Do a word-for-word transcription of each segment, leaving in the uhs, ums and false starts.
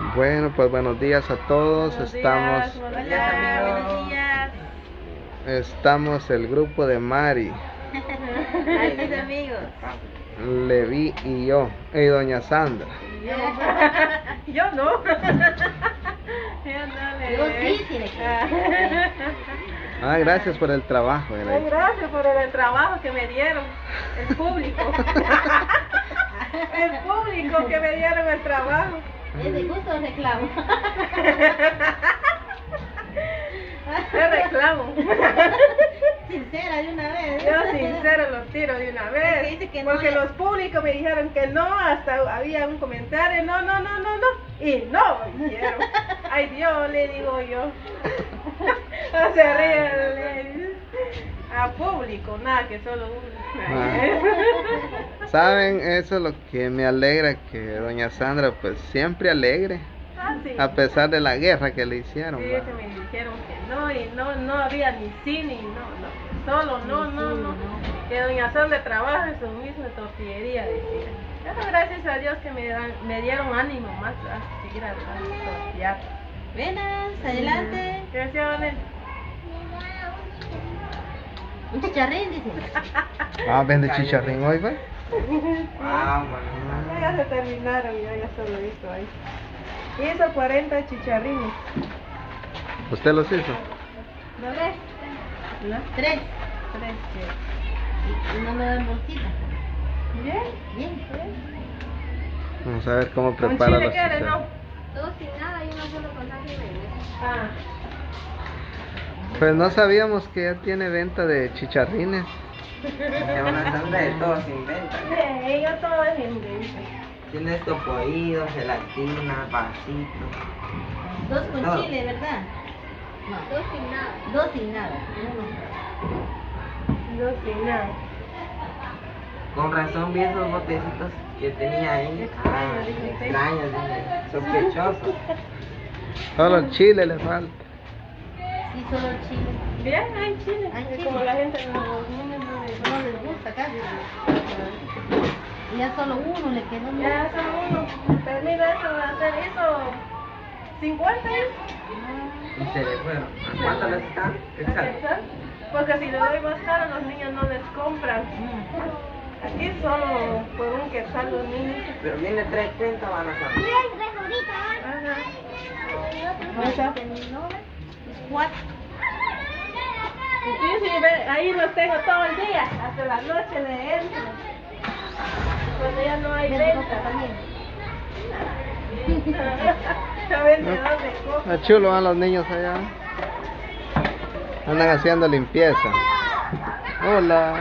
Bueno, pues buenos días a todos. Buenos estamos, días, buenos días, buenos días. estamos el grupo de Mari, Ay, mis amigos. Levi y yo, y doña Sandra. Yo, yo no. Yo no le. Yo sí, sí le Ah. Ah, gracias por el trabajo. Ay, Levi. gracias por el trabajo que me dieron, el público. El público que me dieron el trabajo. ¿Es de gusto o reclamo? Yo reclamo. Sincera de una vez. Yo sincero los tiro de una Es que vez. dice que no Porque le- los públicos me dijeron que no, hasta había un comentario, no, no, no, no, no. Y no, dijeron. Ay Dios, le digo yo. No se ríe, le- a público, nada, que solo uno. Saben, eso es lo que me alegra, que doña Sandra pues siempre alegre, Ah, sí. a pesar de la guerra que le hicieron. Sí, ¿va? que me dijeron que no, y no, no había ni sí ni no, no, solo no, Ni no, sí, no, no. que doña Sandra trabaja en su misma tortillería, decía. Pero gracias a Dios que me, dan, me dieron ánimo más a seguir adelante, tortillar. Buenas, adelante. ¿Qué decía, Valer? Un chicharrín, dice. Ah, vende chicharrín hoy, ¿va? Ah, ya se terminaron, yo ya solo he visto ahí. Hizo cuarenta chicharrines. ¿Usted los hizo? ¿No ves? ¿No? Tres. Tres, Y no me dan bolsita. ¿Bien? Bien. Vamos a ver cómo ¿Con prepara chile los quieres, no? chicharrines. Todo sin nada y uno solo con sal y mayonesa. Ah. Pues no sabíamos que ya tiene venta de chicharrines. Es una sandra de todo se inventa. Sí, yo todo es invento. Tiene esto pollido, gelatina, vasito. Dos con No. chile, ¿verdad? No. Todo sin nada. Dos sin nada. Uno. No, sin nada. Con razón vi esos botecitos que tenía ahí. Extraños, Ah, dije usted. extraños, dije, sospechosos. Solo el chile le falta. Sí, solo el chile. Bien, hay chile. Hay que chile. Como la gente no, los niños no les No les gusta casi. Y ya solo uno le quedó. ¿no? Ya son uno. Termina eso de hacer eso. cincuenta es. Y se le fueron. ¿A cuánto les están? Exacto. Porque si le doy más caro, los niños no les compran. Aquí solo por un quetzal los niños. Pero viene tres cuentas, van a salir. Ajá. Cuatro. Cuatro. Sí, sí, ve, ahí los tengo todo el día. Hasta la noche le entro. Cuando ya no hay Vende coca venta. también. Ya vendedor de coca. Está chulo van los niños allá. Andan haciendo limpieza. Hola.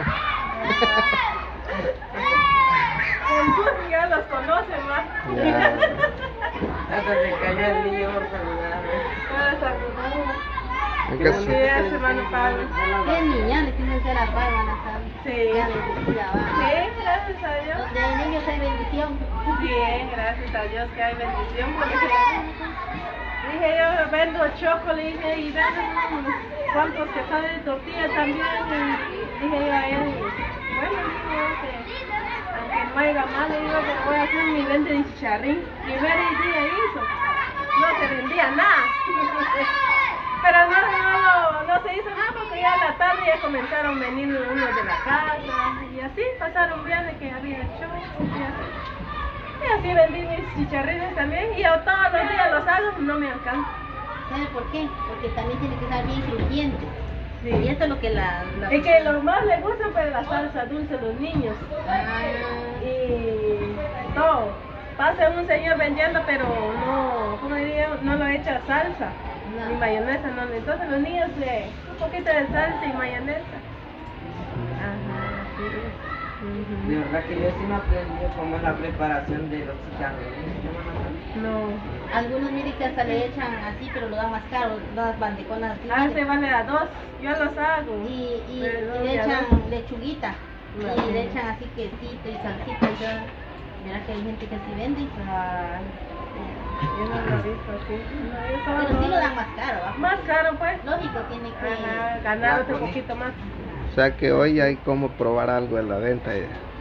El bus ya los conocen más. Ya. Hasta se cayó el niño por saludarme. Ah, saludos. Hay que Sí, hacer- es hermano Pablo. Qué niña, le tienen que hacer la paz, van a estar. Sí. Ya bendecida va. Sí, gracias a Dios. Donde hay niños hay bendición. Sí, gracias a Dios que hay bendición. Porque dije yo, vendo chocolate y vendo unos cuantos que salen de tortilla también. Y dije yo a él, bueno, digo que aunque no haya mal, le digo que voy a hacer mi venta de chicharrín. Primer día hizo, no se vendía nada. Pero no, no, no se hizo nada porque ya a la tarde ya comenzaron a venir unos de la casa y así pasaron bien de que había show y así. Y así vendí mis chicharrines también y yo todos los días los hago, no me alcanza. ¿Sabe por qué? Porque también tiene que estar bien crujiente. Y Sí. eso es lo que la... la... Y que lo más les gusta pues la salsa dulce a los niños Ah, y todo. Pasa un señor vendiendo pero no, ¿cómo diría? No lo echa salsa. No. Ni mayonesa, no. Entonces los niños le un poquito de salsa y mayonesa. Ajá, sí. De verdad que yo sí me aprendí cómo es la preparación de los chicharrones. ¿Qué van a hacer? No. algunos miren que hasta le echan así, pero lo dan más caro, las bandeconas así. Ah, miren. se vale a dos. Yo los hago. Y, y, De dos y le y a echan dos. lechuguita. Ajá. Y le echan así quesito y salsita. Y ya, mira que hay gente que así vende. Ah, yo no lo he visto así. No, yo solo Pero sí lo dan más caro, ¿va? Más caro, pues. Lógico, tiene que... Ajá, ganar otro poquito más. O sea que hoy hay como probar algo en la venta. Ya.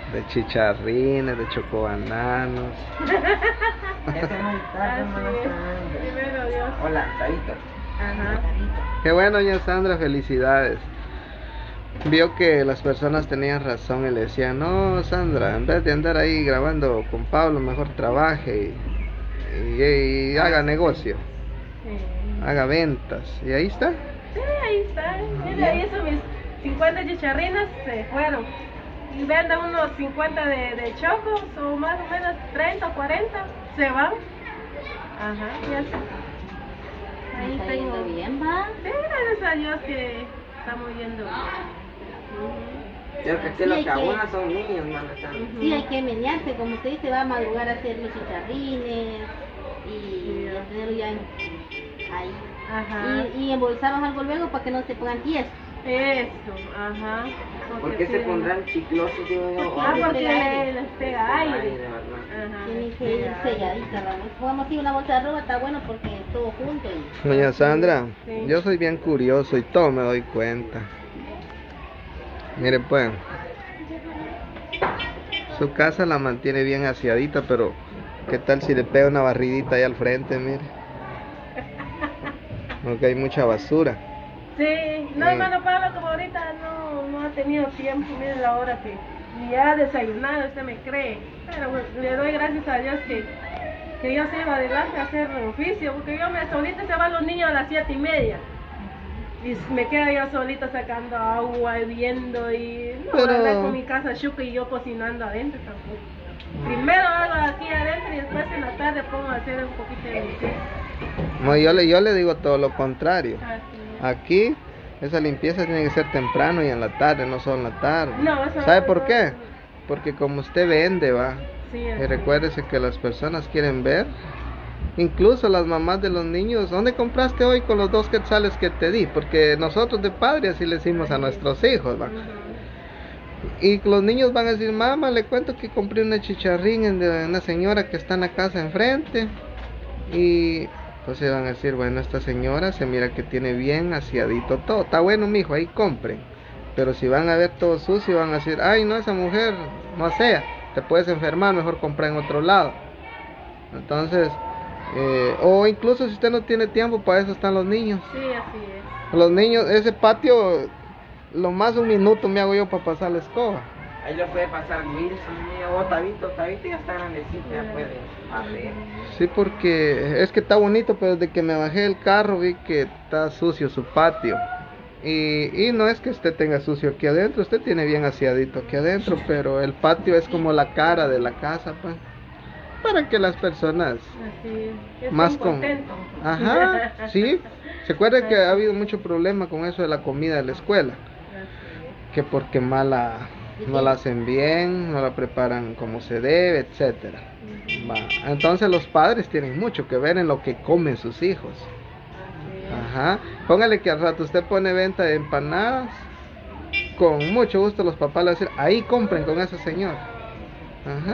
de chicharrines, de chocobananos. Ese no está, Así es. Primero Dios. Hola, Tabito. Ajá. Qué bueno, doña Sandra, felicidades. Vio que las personas tenían razón y le decían, no, Sandra, en vez de andar ahí grabando con Pablo, mejor trabaje y, y, y haga negocio, Sí. haga ventas. Y ahí está. Sí, ahí está. Mira, ahí esos mis cincuenta chicharrinas se fueron. Y venden unos cincuenta de, de chocos, o más o menos treinta o cuarenta, se van. Ajá, y así. Ahí Está yendo tengo. bien, va. Sí, gracias a Dios que estamos yendo bien. Yo que aquí Sí, los hay que que- abuelan son niños, mano. Ujú. Sí, hay que menearse, como usted dice, va a madrugar a hacer los chicharrines y a tenerlo ya en- ahí. Ajá. Y, y embolsarlos algo luego para que no se pongan tiesos. Eso, ajá. ¿Por qué sí. se pondrán chiclosos, digo yo? Ah, les porque pega aire. les pega aire. ¿verdad? Ajá. Tienen que les ir pega aire. selladitas, vamos. Pongamos así una bolsa de ropa, está bueno porque todo junto. Y... Doña Sandra, Sí. yo soy bien curioso y todo me doy cuenta. Mire pues, su casa la mantiene bien aseadita, pero ¿qué tal si le pega una barridita ahí al frente, mire? Porque hay mucha basura. Sí, no, Mm. hermano Pablo, como ahorita no, no ha tenido tiempo, mire la hora que ni ha desayunado, usted me cree. Pero pues, le doy gracias a Dios que, que yo sigo adelante a hacer oficio, porque yo me solita se van los niños a las siete y media. Y me quedo yo solita sacando agua, viendo y no Pero- andar con mi casa chuca y yo cocinando adentro tampoco. Primero hago aquí adentro y después en la tarde pongo a hacer un poquito de limpieza. No, yo le, yo le digo todo lo contrario. Así. Aquí, esa limpieza tiene que ser temprano y en la tarde, no solo en la tarde. No, eso ¿Sabe no- por no- qué? Porque como usted vende, va. Sí, Y así. recuérdese que las personas quieren ver. Incluso las mamás de los niños, ¿dónde compraste hoy con los dos quetzales que te di? Porque nosotros de padre así le decimos a nuestros hijos, va. Ujú. Y los niños van a decir, mamá, le cuento que compré una chicharrín de una señora que está en la casa enfrente. Y pues se van a decir, bueno, esta señora se mira que tiene bien aseadito todo. Está bueno, mijo, ahí compren. Pero si van a ver todo sucio, van a decir, ay, no, esa mujer no asea, te puedes enfermar, mejor comprar en otro lado. Entonces, eh, o incluso si usted no tiene tiempo, para eso están los niños. Sí, así es. Los niños, ese patio, lo más un minuto me hago yo para pasar la escoba. Ahí lo puede pasar Wilson, o Tabito. Tabito ya está grandecito, ya puede barrer. Sí, porque es que está bonito, pero desde que me bajé del carro vi que está sucio su patio. Y, y no es que usted tenga sucio aquí adentro, usted tiene bien aseadito aquí adentro, pero el patio es como la cara de la casa, pues. Para que las personas Así es. más Estén con... contentos. Ajá, sí. Se acuerda que ha habido mucho problema con eso de la comida de la escuela. Así Que porque mala, no la hacen bien, no la preparan como se debe, etcétera. Va. Entonces los padres tienen mucho que ver en lo que comen sus hijos. es. Ajá. Póngale que al rato usted pone venta de empanadas. Con mucho gusto los papás le van a decir, ahí compren con esa señora. Ajá.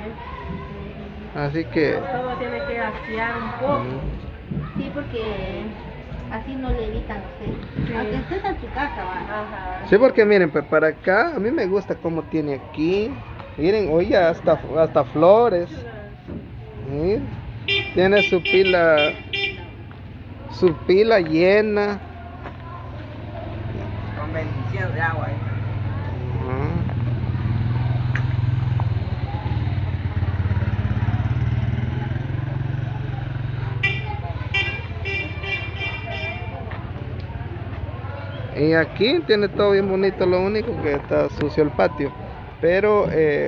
Así que... Todo tiene que asear un poco. mm, Sí, porque así no le evitan a usted. Sí. Aunque usted está en su casa, va. Ajá. sí, porque miren, pues para acá, a mí me gusta cómo tiene aquí. Miren, oye, hasta, hasta flores. Miren, tiene su pila, su pila llena. Con bendición de agua. ¿eh? Ajá. Y aquí tiene todo bien bonito, lo único que está sucio el patio. Pero eh,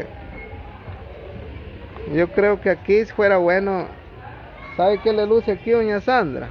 yo creo que aquí fuera bueno. ¿Sabe qué le luce aquí, doña Sandra?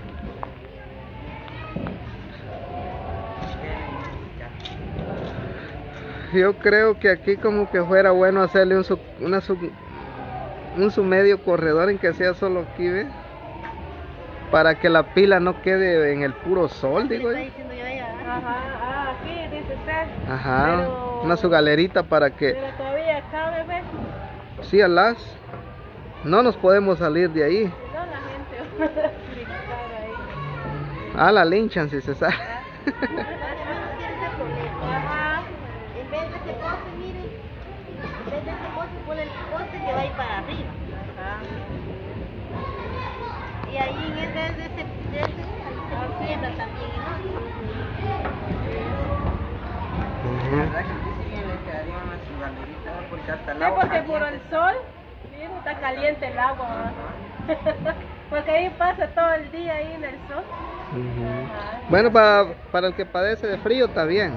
Yo creo que aquí como que fuera bueno hacerle un su, una su- un su medio corredor en que sea solo aquí, ¿ve? Para que la pila no quede en el puro sol, digo yo. diciendo yo ya. Ajá, ah, aquí dice usted. Ajá, Pero- una su galerita para que... Pero todavía cabe, ¿ves? Sí, alas, no nos podemos salir de ahí. Si no, la gente va a gritar ahí. Ah, la linchan si se sale. Ajá. En vez de ese poste, miren, en vez de pone el poste que va a ir para arriba. Ajá. Y ahí en ese, de ese, de ese, ahí se siembra también el otro. La verdad que aquí sí bien le quedaría una ciudadanita porque hasta el Sí, agua porque por caliente. el sol, miren, está caliente el agua. ¿verdad? Porque ahí pasa todo el día ahí en el sol. Ujú. Ajá. Bueno, para, para el que padece de frío está bien.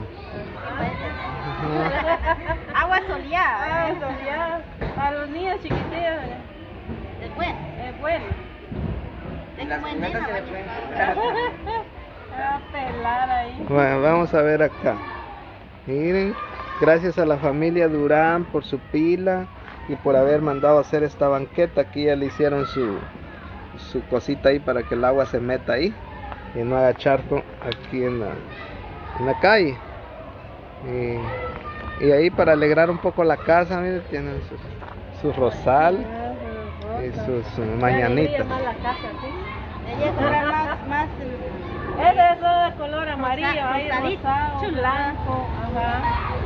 Ajá. Agua soleada. Ah, soleado. Para los niños chiquitillos ¿verdad? Es bueno. es bueno. Y Es las como en pimentas se le nena, pueden ¿verdad? curar. Va a pelar ahí. Bueno, vamos a ver acá. Miren, gracias a la familia Durán por su pila y por haber mandado a hacer esta banqueta. Aquí ya le hicieron su, su cosita ahí para que el agua se meta ahí y no haga charco aquí en la, en la calle. Y, y ahí para alegrar un poco la casa, miren, tienen su, su rosal y sus uh, mañanitas. Más la casa, ¿sí? Ella fuera más, más Es de eso de color amarillo, Rosa- ahí rosadito, rosado, chulo. blanco, ajá.